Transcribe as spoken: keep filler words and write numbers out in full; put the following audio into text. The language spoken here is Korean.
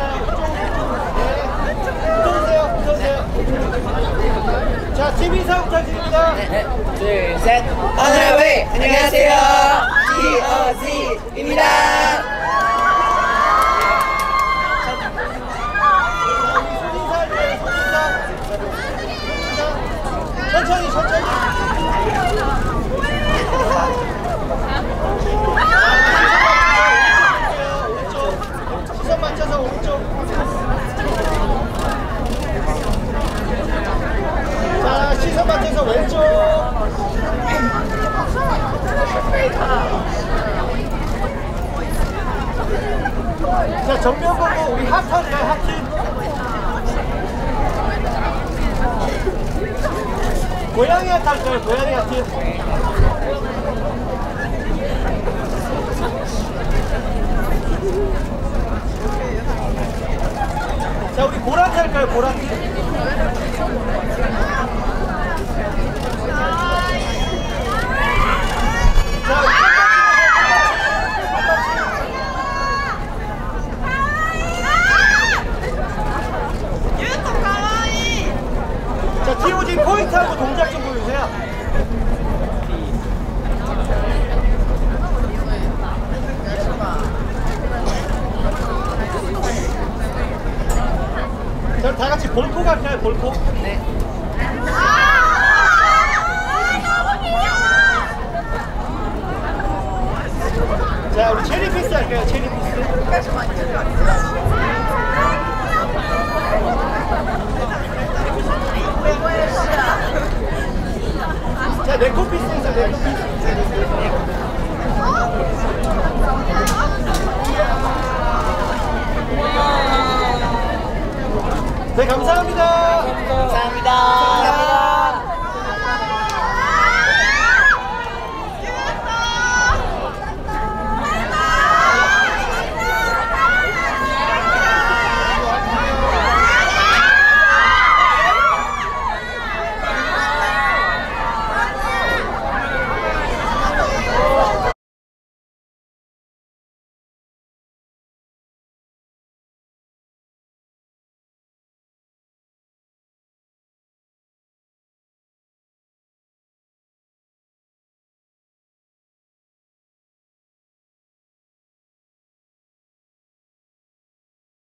붙어주세요, 붙어주세요. 자, 팀 인사 부탁드립니다. 네, 둘, 셋. 어느라웨이 안녕하세요. 지어지입니다. 천천히, 천천히. 시선 맞춰서 오른쪽. 자, 시선 맞춰서 왼쪽. 자, 정면 보고 우리 하트 할까요? 하트. 고양이 하트 할까요? 고양이 하트. 자, 우리 보라트 할까요? 보라트. 자, 티오지 포인트하고 동작 좀 보여주세요. 자, 다 같이 볼코 갈까요? 볼코? 네. 자, 우리 체리 피스 할까요? 체리 피스. 자, 네코 피스 해서 네코 피스. 네, 감사합니다.